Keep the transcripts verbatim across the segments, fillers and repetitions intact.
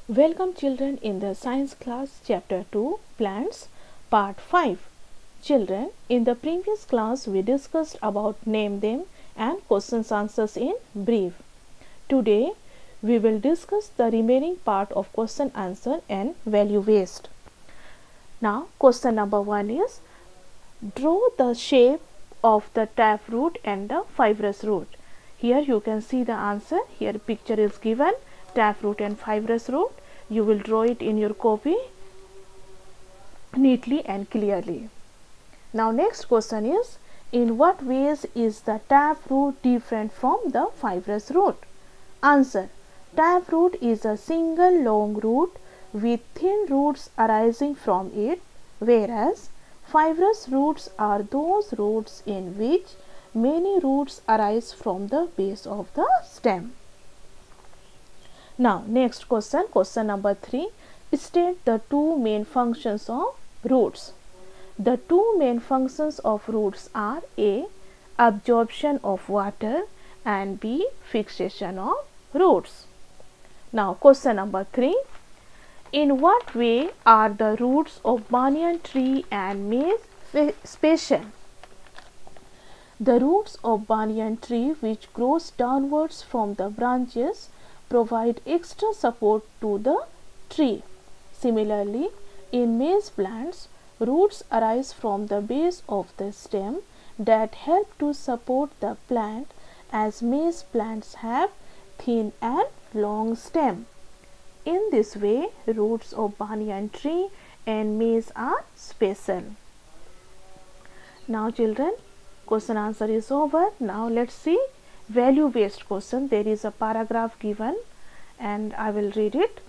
Welcome children in the science class chapter two plants part five. Children, in the previous class we discussed about name them and questions answers in brief. Today we will discuss the remaining part of question answer and value based. Now question number one is draw the shape of the taproot and the fibrous root. Here you can see the answer. Here picture is given, taproot and fibrous root. You will draw it in your copy neatly and clearly. Now next question is, in what ways is the taproot different from the fibrous root? Answer: taproot is a single long root with thin roots arising from it, whereas fibrous roots are those roots in which many roots arise from the base of the stem. Now next question, question number three. State the two main functions of roots. The two main functions of roots are A. Absorption of water and B. Fixation of roots. Now question number three. In what way are the roots of banyan tree and maize special? The roots of banyan tree, which grows downwards from the branches, provide extra support to the tree. Similarly, in maize plants, roots arise from the base of the stem that help to support the plant, as maize plants have thin and long stem. In this way, roots of banyan tree and maize are special. Now children, question answer is over. Now let's see value based question. There is a paragraph given and I will read it.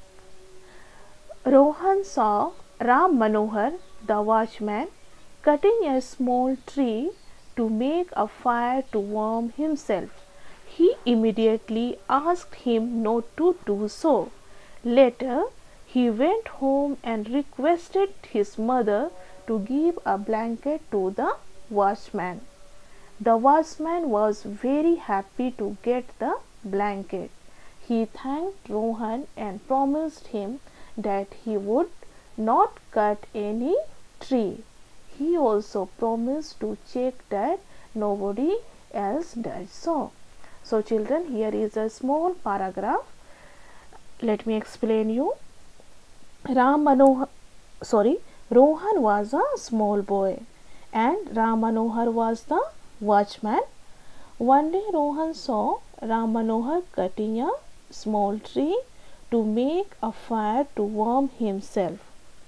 Rohan saw Ram Manohar, the watchman, cutting a small tree to make a fire to warm himself. He immediately asked him not to do so. Later, he went home and requested his mother to give a blanket to the watchman. The watchman was very happy to get the blanket. He thanked Rohan and promised him that he would not cut any tree. He also promised to check that nobody else does so. So children, here is a small paragraph. Let me explain you. Ram Manohar, sorry, Rohan was a small boy and Ram Manohar was the watchman. One day Rohan saw Ram Manohar cutting a small tree to make a fire to warm himself.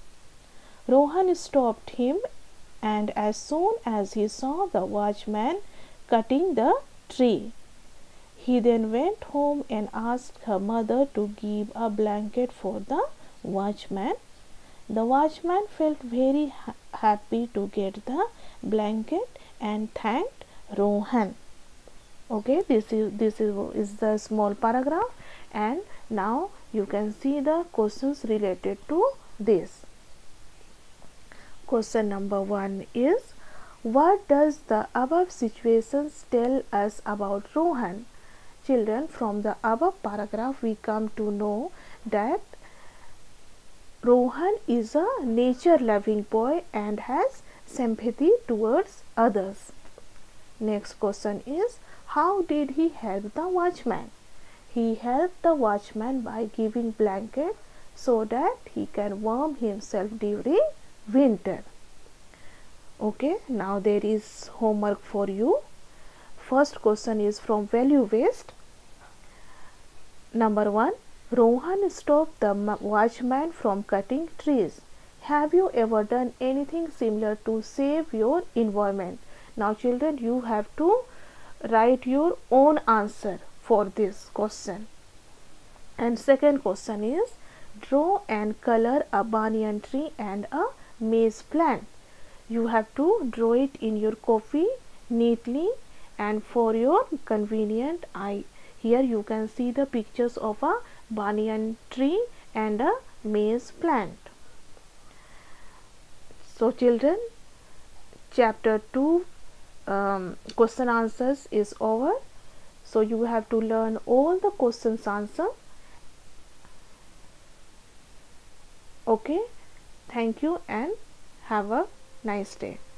Rohan stopped him, and as soon as he saw the watchman cutting the tree, he then went home and asked her mother to give a blanket for the watchman. The watchman felt very ha happy to get the blanket and thanked Rohan. Okay, this is this is, is the small paragraph, and now you can see the questions related to this. Question number one is, what does the above situations tell us about Rohan? Children, from the above paragraph we come to know that Rohan is a nature loving boy and has sympathy towards others. Next question is, how did he help the watchman? He helped the watchman by giving blanket so that he can warm himself during winter. Okay, now there is homework for you. First question is from value based. Number one, Rohan stopped the watchman from cutting trees. Have you ever done anything similar to save your environment? Now children, you have to write your own answer for this question. And second question is, draw and color a banyan tree and a maize plant. You have to draw it in your copy neatly and for your convenient eye. Here you can see the pictures of a banyan tree and a maize plant. So children, chapter two um, question answers is over. So you have to learn all the questions answer Okay, thank you and have a nice day.